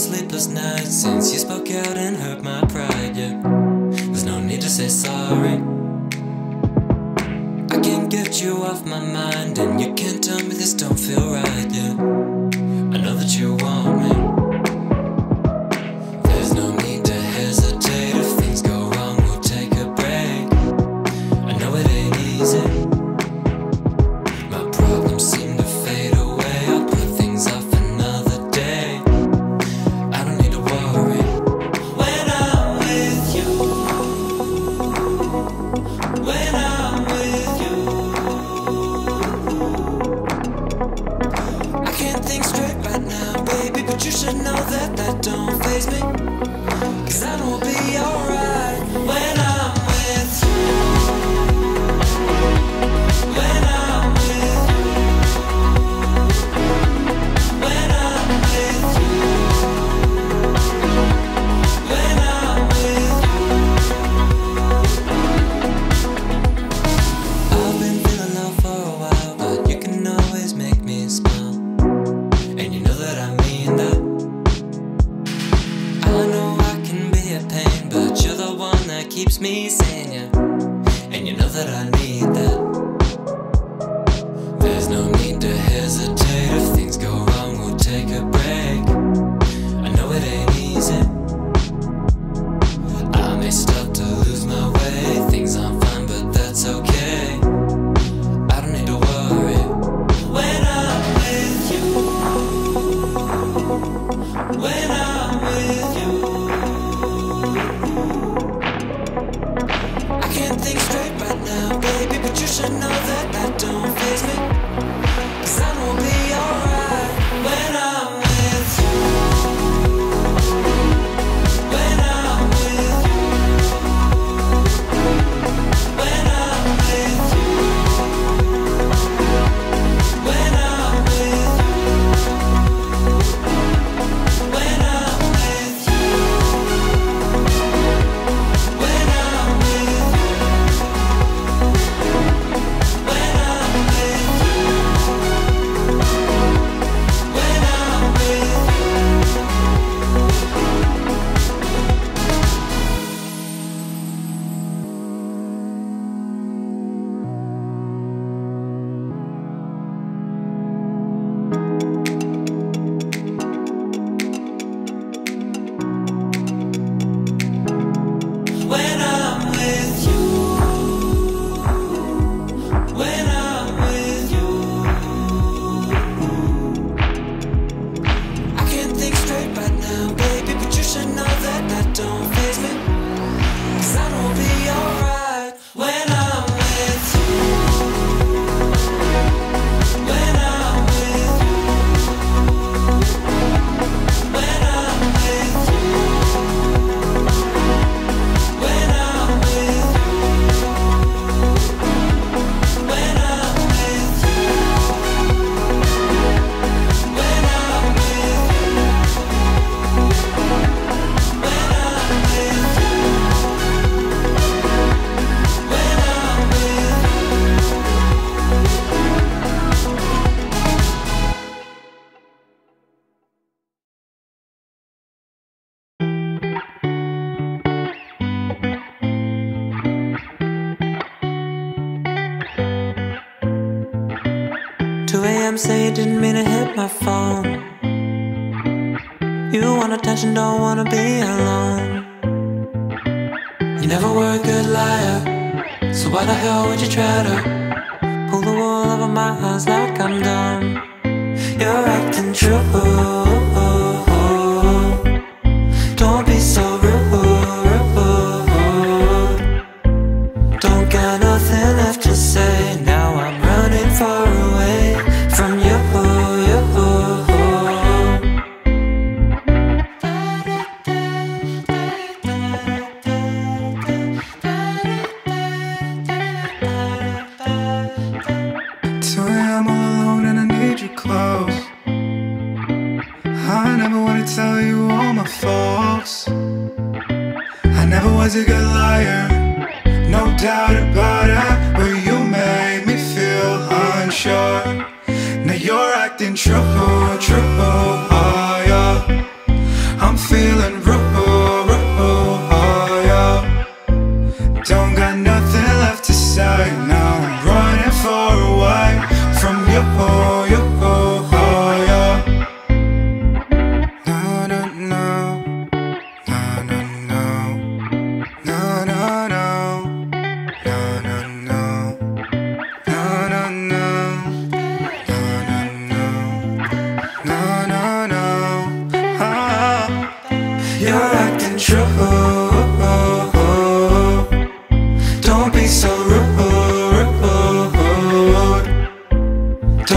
sleepless nights since you spoke out and hurt my pride, yeah. There's no need to say sorry. I can't get you off my mind, and you can't tell me this don't feel right, yeah. I know that you want me. There's no need to hesitate. If things go wrong, we'll take a break. I know it ain't easy. My problems seem to fade away. I'll put things off another day. I don't need to worry when I'm with you. When I'm with you, I can't think straight right now, baby, but you should know that that don't faze me. 'Cause I know I'll be alright when I'm with you. When I'm with you. When I'm with you. When I'm with you. I've been feeling low for a while, but you can always make me smile. And you know that I mean that. I know I can be a pain, but you're the one that keeps me sane, yeah. And you know that I need that. There's no need to hesitate. If things go wrong, we'll take a break. I know it ain't easy. I may start to lose my way. Things aren't fine, but that's okay. I don't need to worry when I'm with you. When I'm with you, I can't think straight right now, baby, but you should know that that don't faze me. 'Cause I know I'll be alright when I'm with you. When I'm with you. When I'm with you. When I'm with you. When I'm with you. When I'm with you. When I'm with you. When I'm with When I'm with you. When I'm with you. I can't think straight right now, baby, but you should know that that don't faze me. 'Cause I know I'll be alright when I'm with you. When I'm with you. When I'm with you. When I'm with you. When I'm with you. When I'm with you. When I'm with you. When I'm with you. 2 a.m. say you didn't mean to hit my phone. You want attention, don't wanna be alone. You never were a good liar, so why the hell would you try to pull the wool over my eyes like I'm dumb? You're acting true. Don't be so rude. Don't got nothing left to say. Now I'm running far away from you. So I'm all alone and I need you close. I never wanna tell you all my faults. I never was a good liar, no doubt about it. But you made me feel unsure. Now you're acting true, oh yeah.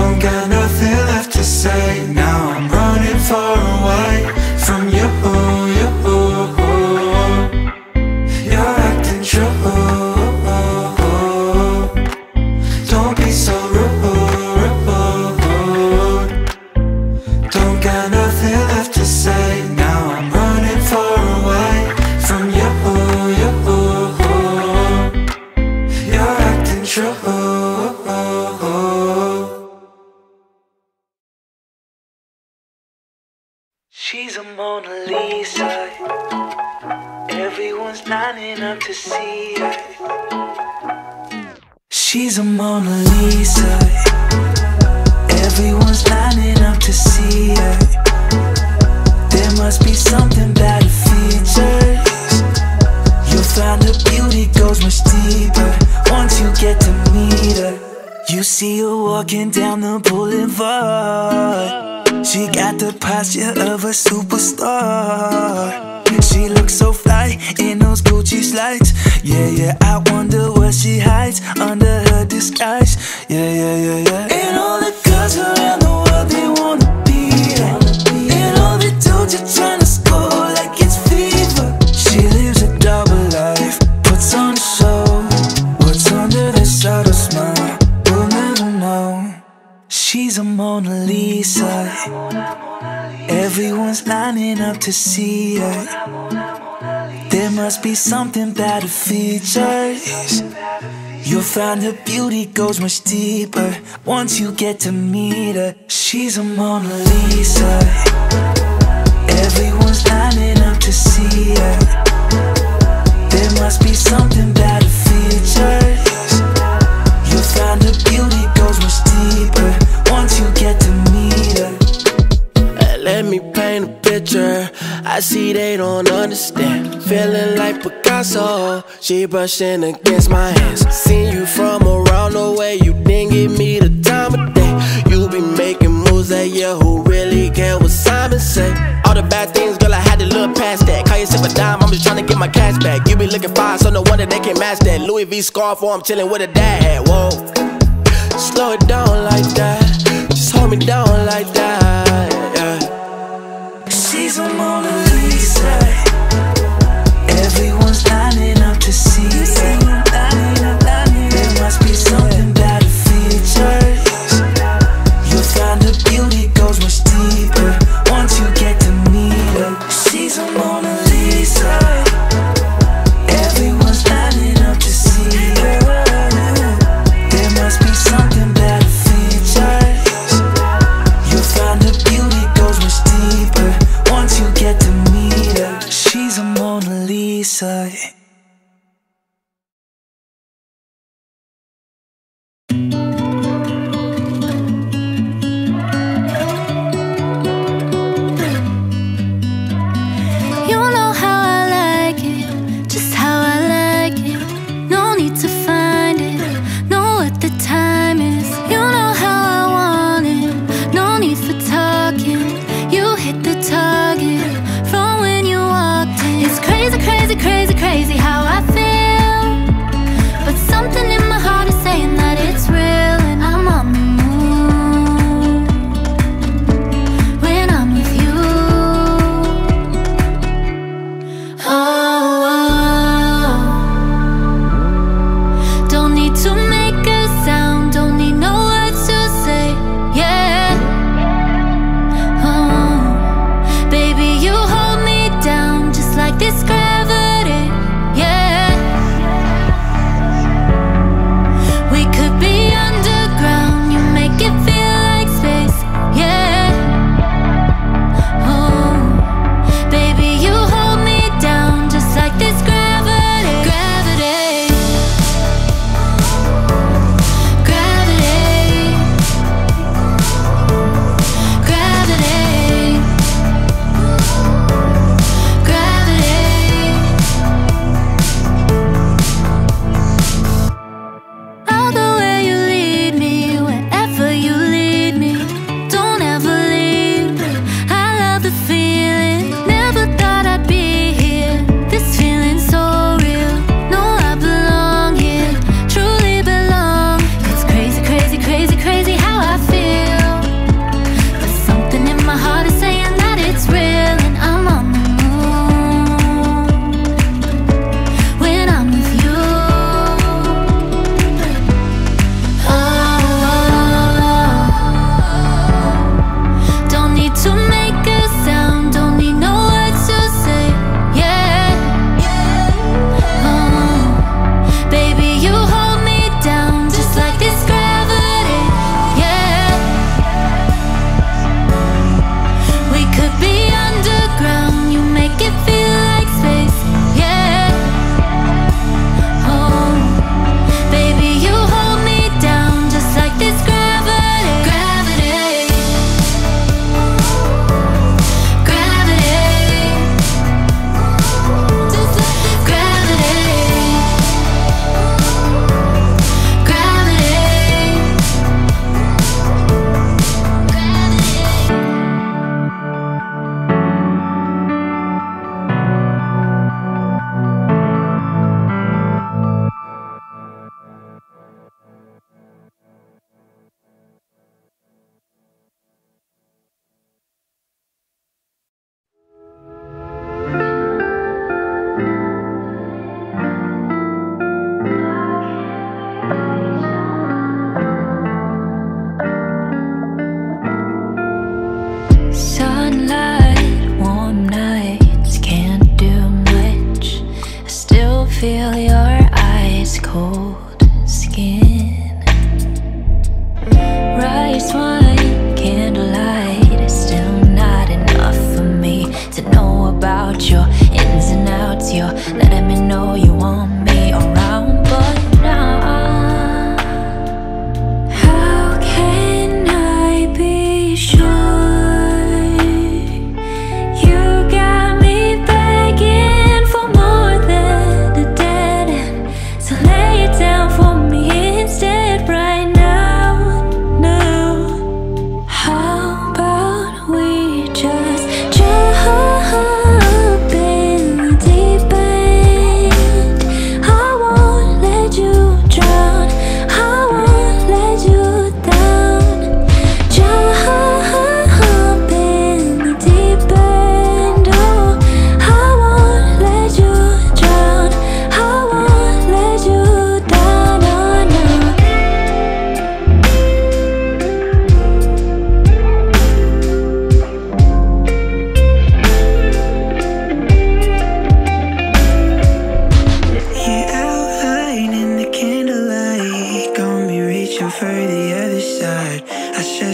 Don't got nothing left to say. Now I'm running far away from you. You're acting true. Don't be so rude. Don't got nothing left to say. Now I'm running far away from you. You're acting true. She's a Mona Lisa. Everyone's lining up to see her. She's a Mona Lisa. Everyone's lining up to see her. There must be something about her features. You'll find her beauty goes much deeper once you get to meet her. You see her walking down the boulevard. She got the posture of a superstar. She looks so fly in those Gucci slides. Yeah, I wonder what she hides under her disguise. Yeah. And all the girls around the world, they wanna be her. And all the dudes are trying to score like it's fever. She lives a double life, puts on a show. What's under the subtle smile, we'll never know. She's a Mona Lisa. Everyone's lining up to see her. There must be something about her features. You'll find her beauty goes much deeper once you get to meet her. She's a Mona Lisa. Everyone's lining up to see her. There must be something about her features. You'll find her beauty goes much deeper once you get to meet her. Let me paint a picture. I see they don't understand. Feeling like Picasso. She brushing against my hands. Seen you from around the way. You didn't give me the time of day. You be making moves that year. Who really care what Simon say? All the bad things, girl, I had to look past that. Call yourself a dime, I'm just trying to get my cash back. You be looking fine, so no wonder they can't match that. Louis V scarf, or I'm chilling with a dad. Whoa, slow it down like that. Just hold me down like that. Yeah. She's a Mona Lisa. Everyone's lining up to see her. There must be something about her features. You'll find her beauty goes much deeper once you get to meet her. She's a Mona Lisa. Everyone's lining up to see her. There must be something about her features. You'll find her beauty goes much deeper once you get to meet her.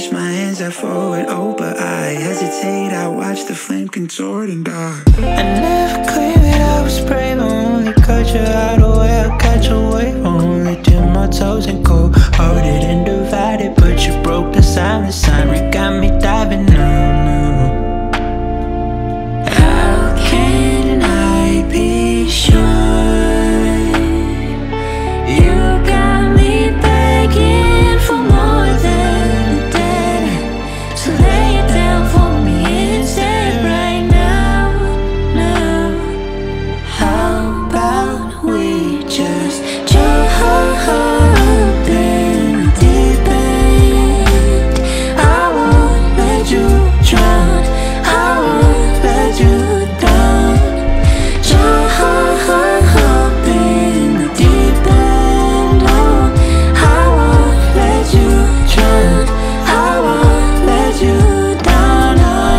push my hands out forward, oh, but I hesitate. I watch the flame contort and die. I never claimed that I was brave. I only cut you out of the way. I catch a wave. I only dip my toes in cold hearted and divided, but you broke the silent sign. You got me diving now. How can I be sure? You got me begging for more than a dead. So lay it down for me instead right now. How about we just jump in the deep end? I won't let you drown. I won't let you down. Jump in the deep end. Oh, I won't let you drown. I won't let you down.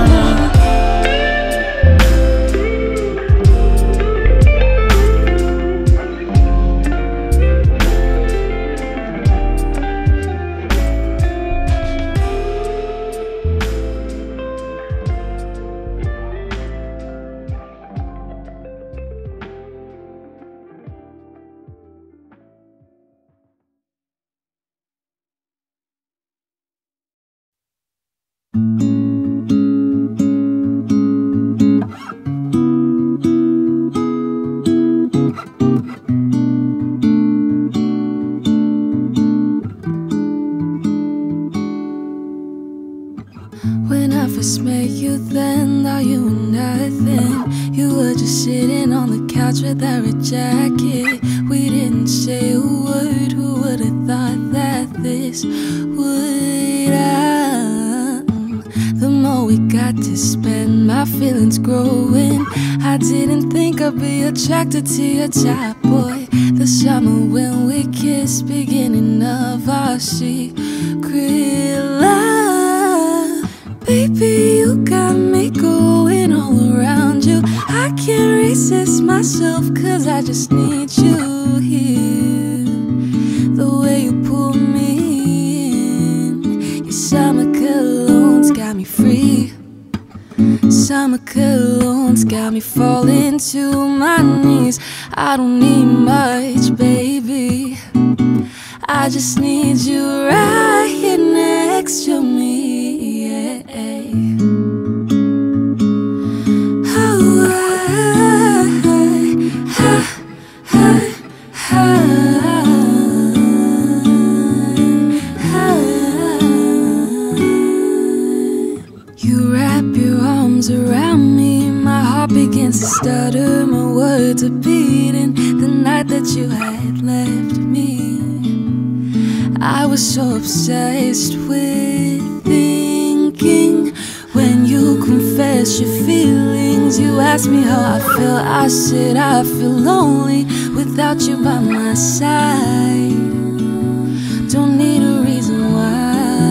When I first met you then, thought you were nothing. You were just sitting on the couch with that red jacket. We didn't say a word, who would have thought that this would end? The more we got to spend, my feelings growing. I didn't think I'd be attracted to your type, boy. The summer when we kissed, beginning of our secret love. Baby, you got me going all around you. I can't resist myself, cause I just need you here. The way you pull me in, your summer cologne's got me free. Summer cologne's got me falling to my knees. I don't need much, baby. I just need you right here next to me. You wrap your arms around me, my heart begins to stutter, my words are beating. The night that you had left me, I was so obsessed with thinking. When you confess your feelings, you ask me how I feel. I said I feel lonely without you by my side. Don't need a reason why.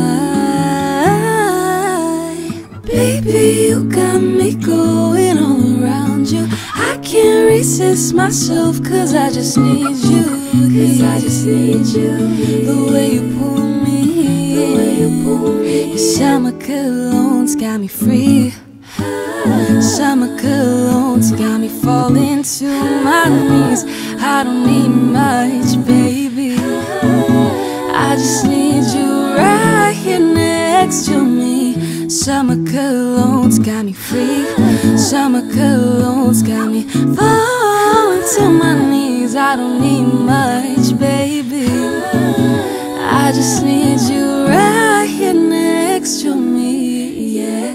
Baby, you got me going all around you. I can't resist myself, cause I just need you. Cause I just need you. The way you pull me, the way you pull me. Your summer cologne's got me free. Summer cologne's got me falling to my knees. I don't need much, baby. I just need you right here next to me. Summer cologne's got me free. Summer cologne's got me falling to my knees. I don't need much, baby. I just need you right here next to me, yeah.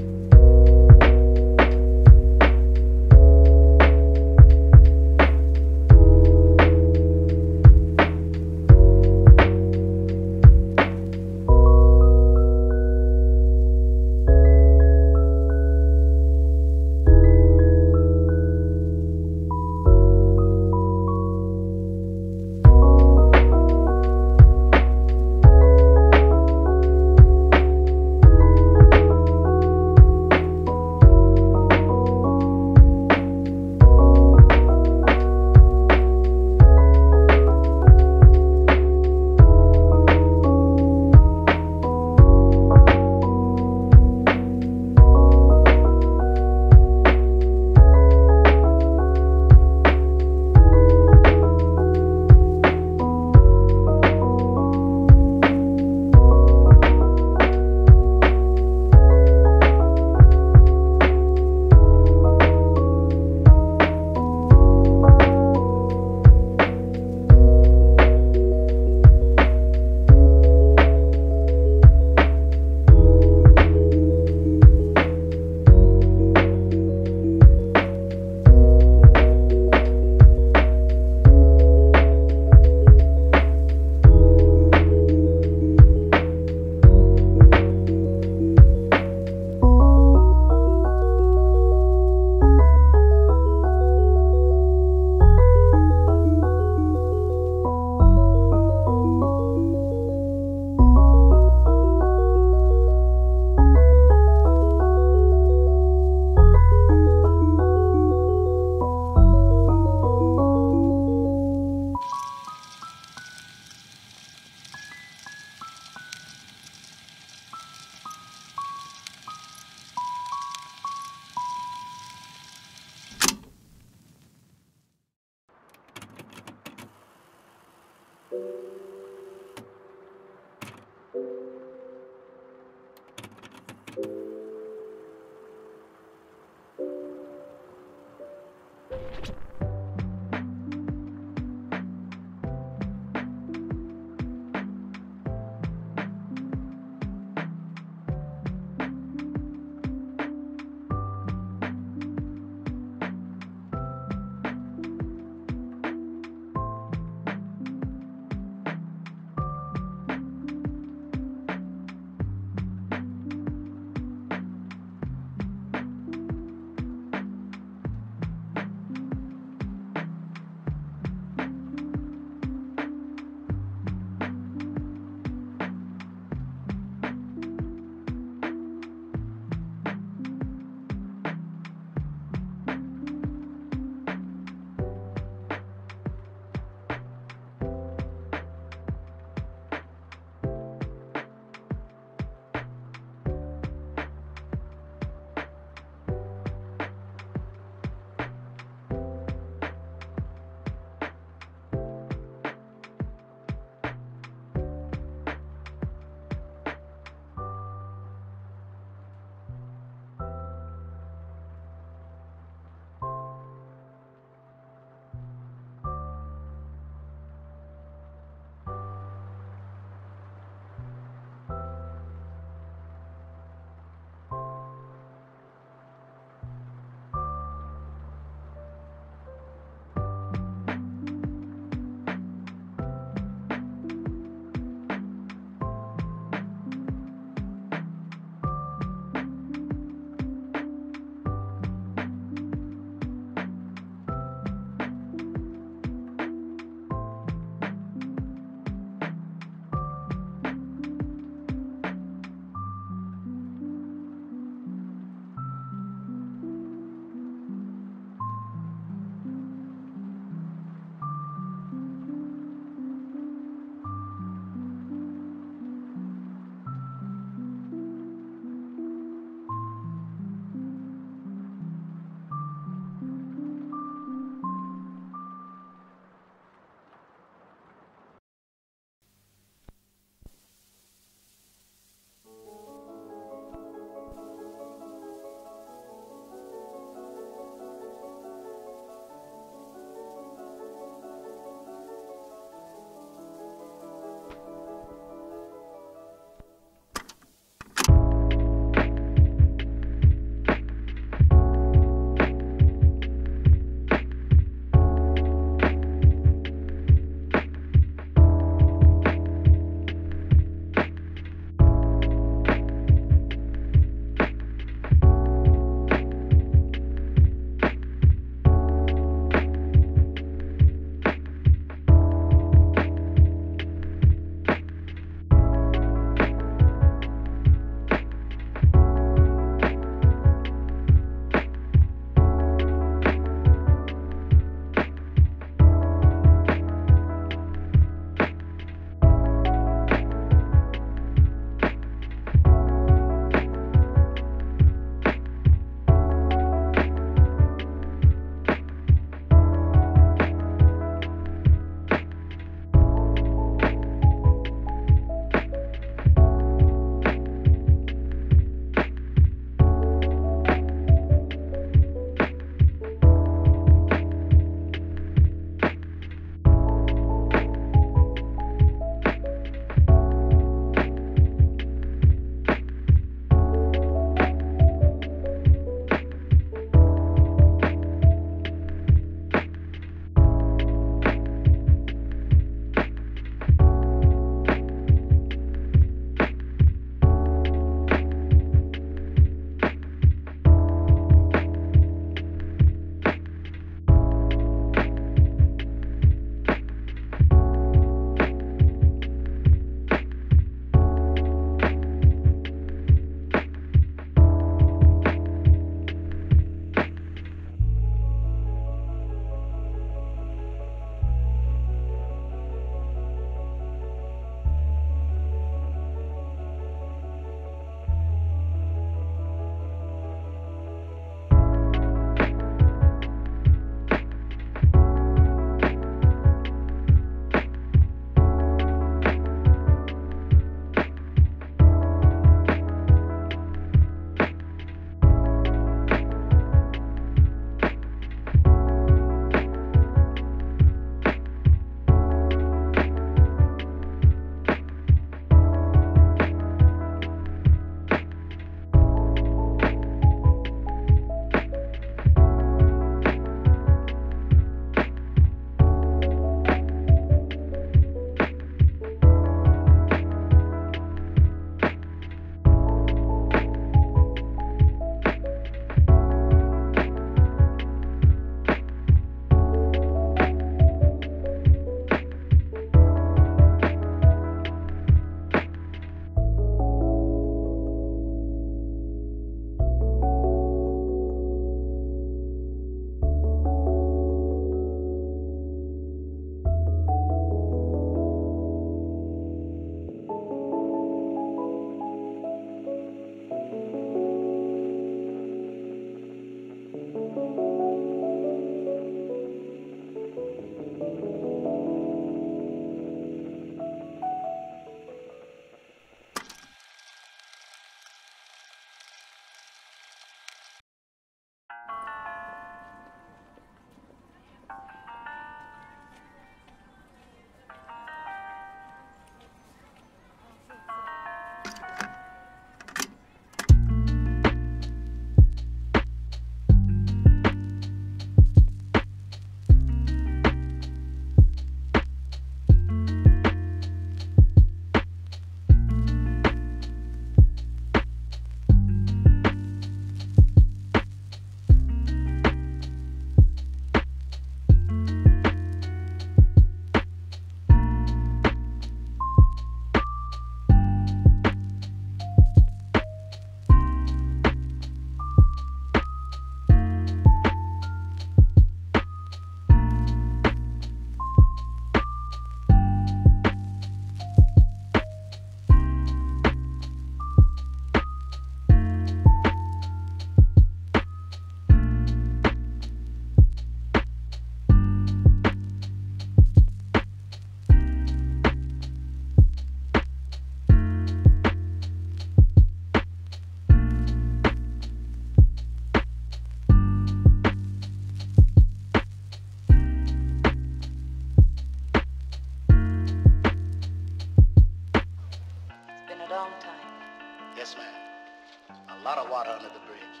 age?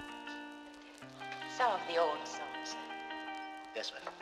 Some of the old songs. Yes, ma'am.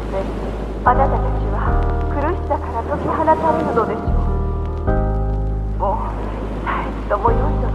てあなたたちは苦しさから解き放たれるのでしょう。もう絶えずとも良いの